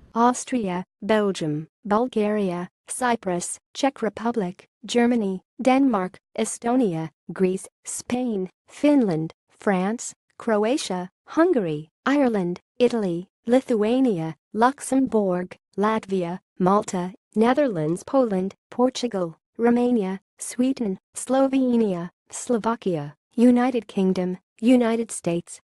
Austria, Belgium, Bulgaria, Cyprus, Czech Republic, Germany, Denmark, Estonia, Greece, Spain, Finland, France, Croatia, Hungary, Ireland, Italy, Lithuania, Luxembourg, Latvia, Malta, Netherlands, Poland, Portugal, Romania, Sweden, Slovenia, Slovakia, United Kingdom, United States,